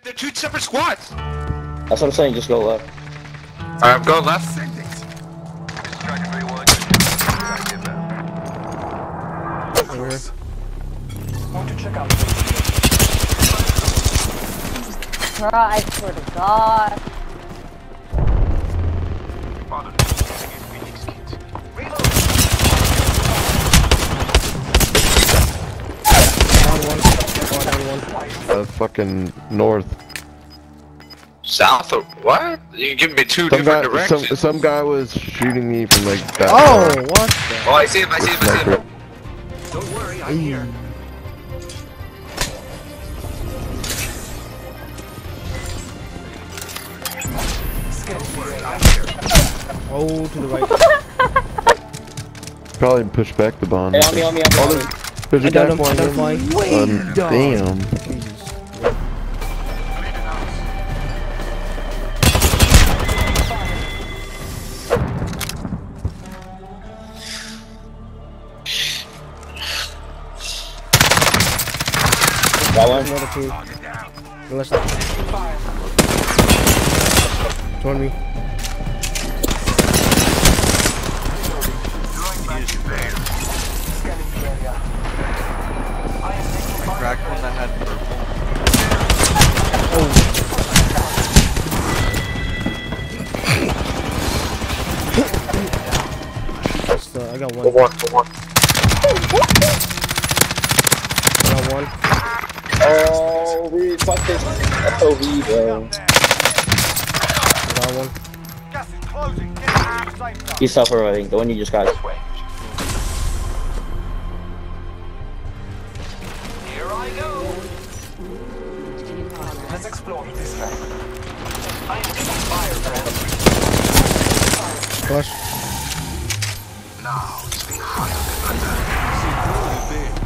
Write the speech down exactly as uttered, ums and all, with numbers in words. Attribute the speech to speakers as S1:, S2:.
S1: they're two separate squads.
S2: That's what I'm saying, just go left.
S1: Alright, I'm going left.
S3: Want to check out.
S4: Bro, I swear to God.
S5: Uh, fucking north.
S1: South or what? You give me two
S5: Some
S1: different
S5: guy,
S1: directions.
S5: some, some guy was shooting me from like that.
S6: Oh,
S5: far.
S6: what the?
S1: Oh, I see him, I see him, I see him.
S3: Don't worry, I'm here.
S6: Oh, to the right.
S5: Probably push back the bond.
S2: Hey, on me, on me, on me.
S5: Oh,
S2: On me.
S5: there's, there's a
S6: I
S5: guy
S6: got him,
S5: flying
S6: I
S5: in.
S6: got him.
S5: Um, damn.
S6: Jesus.
S2: Got one.
S6: Another two. No, let's not. Join me.
S7: Crack on the head, purple.
S6: Oh. That's, uh, I got one.
S1: One, one.
S6: I got one.
S2: Oh, we fuck this. F O V, bro.
S6: I got one.
S3: Gas is closing. Get to the safe zone.
S2: He's suffer, I think. The one you just got.
S3: Here I go. Let's explore this way. I am getting fire, friend.
S6: Flush.
S3: Now it's been higher than that.